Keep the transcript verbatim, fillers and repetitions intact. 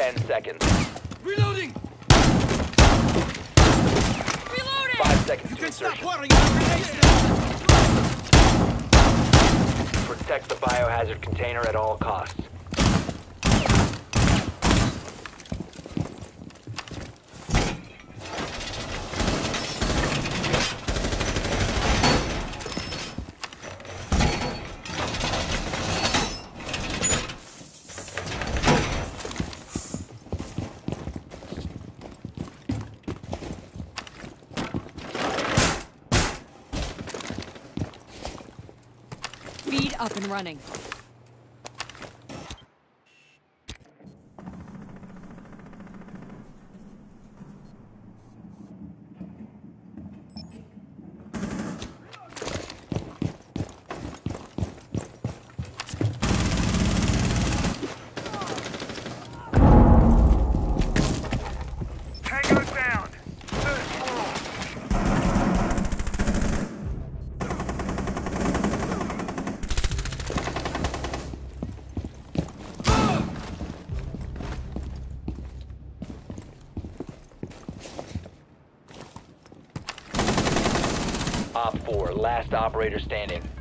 ten seconds. Reloading! Reloading! Five seconds You to can stop insertion. watering your grenades now! Protect the biohazard container at all costs. Feed up and running. Tango down! Third floor! Op four, last operator standing.